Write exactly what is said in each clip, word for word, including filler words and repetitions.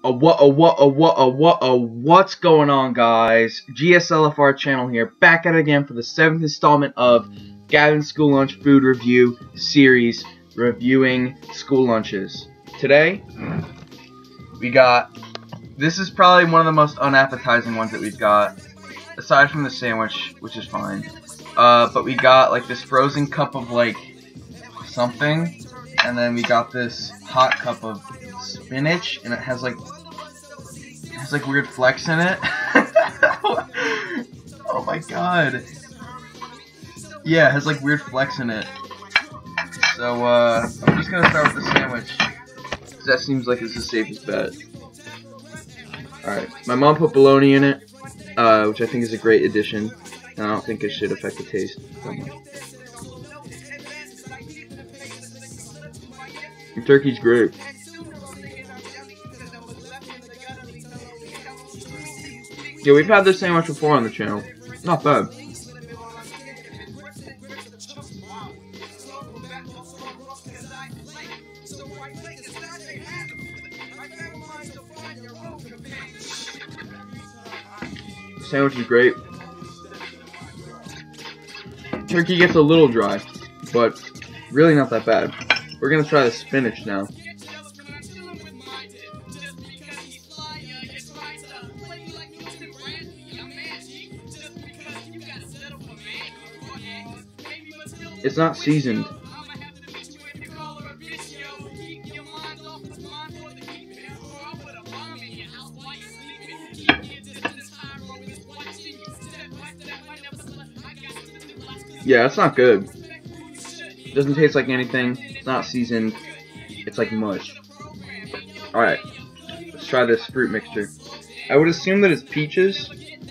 A what a what a what a what a what's going on, guys? G S L F R channel here, back at it again for the seventh installment of Gavin's School Lunch Food Review series, reviewing school lunches. Today we got, this is probably one of the most unappetizing ones that we've got, aside from the sandwich, which is fine. Uh, but we got like this frozen cup of like something, and then we got this hot cup of spinach, and it has like it has like weird flecks in it. Oh my god. Yeah, it has like weird flecks in it. So uh, I'm just gonna start with the sandwich, because that seems like it's the safest bet. Alright, my mom put bologna in it, uh, which I think is a great addition, and I don't think it should affect the taste that much. The turkey's great. Yeah, we've had this sandwich before on the channel. Not bad. The sandwich is great. Turkey gets a little dry, but really not that bad. We're gonna try the spinach now. It's not seasoned. Yeah, it's not good. It doesn't taste like anything. It's not seasoned. It's like mush. Alright, let's try this fruit mixture. I would assume that it's peaches.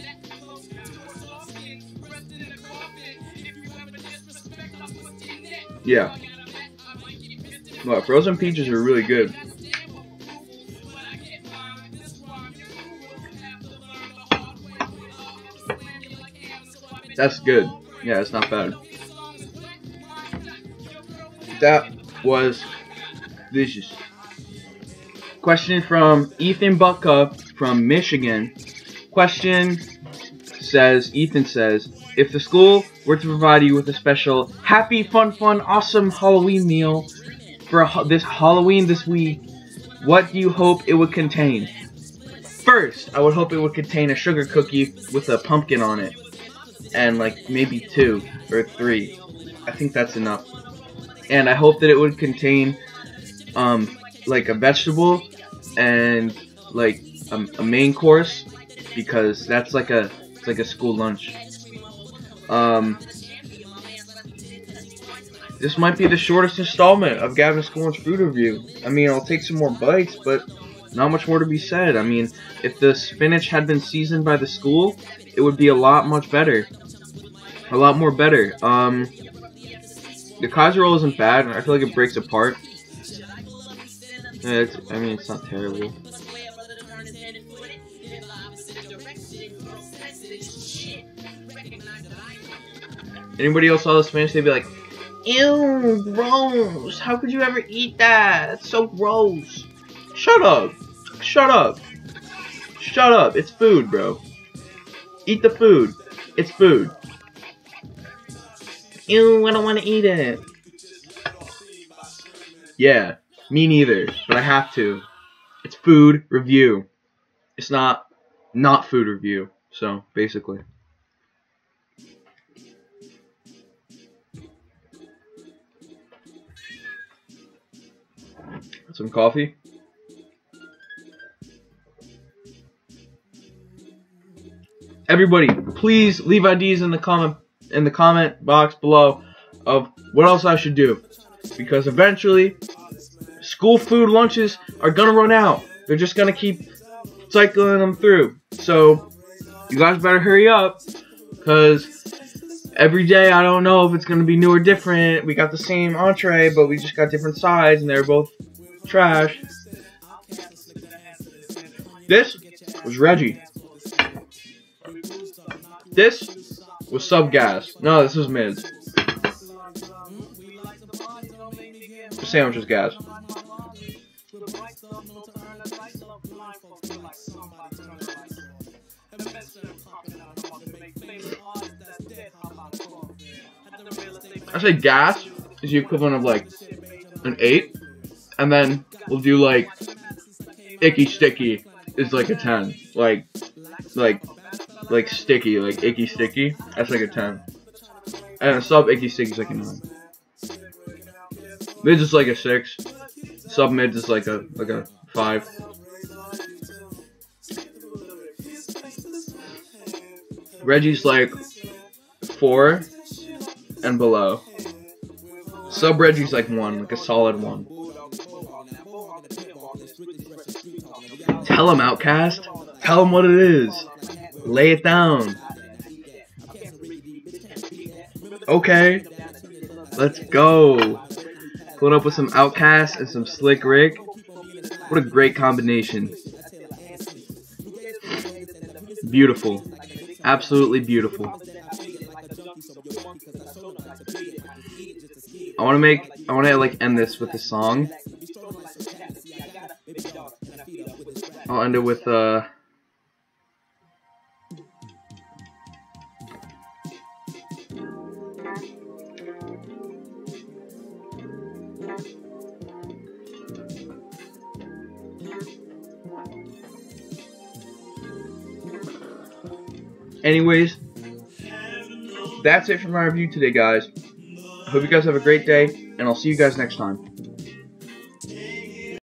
Yeah. Well, frozen peaches are really good. That's good. Yeah, it's not bad. That was delicious. Question from Ethan Bucka from Michigan. Question says, Ethan says, if the school were to provide you with a special happy, fun, fun, awesome Halloween meal for a, this Halloween this week, what do you hope it would contain? First, I would hope it would contain a sugar cookie with a pumpkin on it. And like maybe two or three. I think that's enough. And I hope that it would contain um, like a vegetable and like a, a main course, because that's like a it's like a school lunch. Um, this might be the shortest installment of Gavin's School Lunch Food Review. I mean, I'll take some more bites, but not much more to be said. I mean, if the spinach had been seasoned by the school, it would be a lot much better. A lot more better. Um, the Kaiser roll isn't bad. I feel like it breaks apart. It's, I mean, it's not terrible. Anybody else saw the spinach, they'd be like, ew, gross. How could you ever eat that? It's so gross. Shut up. Shut up. Shut up. It's food, bro. Eat the food. It's food. Ew, I don't want to eat it. Yeah, me neither, but I have to. It's food review. It's not not food review, so basically. Some coffee. Everybody, please leave I Ds in the comment in the comment box below of what else I should do, because eventually school food lunches are gonna run out. They're just gonna keep cycling them through. So you guys better hurry up, because every day I don't know if it's gonna be new or different. We got the same entree, but we just got different sides, and they're both trash. This was Reggie. This was sub gas. No, this was mids. The sandwich is gas. I say gas is the equivalent of like an eight, and then we'll do like icky sticky is like a ten, like like like sticky, like icky sticky. That's like a ten, and a sub icky sticky is like a nine. Mid is like a six. Sub mid is like a like a five. Reggie's like four and below. Sub Reggie's like one, like a solid one. Tell him, Outcast. Tell him what it is. Lay it down. Okay. Let's go. Put up with some Outcast and some Slick Rick. What a great combination. Beautiful. Absolutely beautiful. I want to make, I want to like end this with a song. I'll end it with, uh, anyways, that's it for my review today, guys. I hope you guys have a great day, and I'll see you guys next time.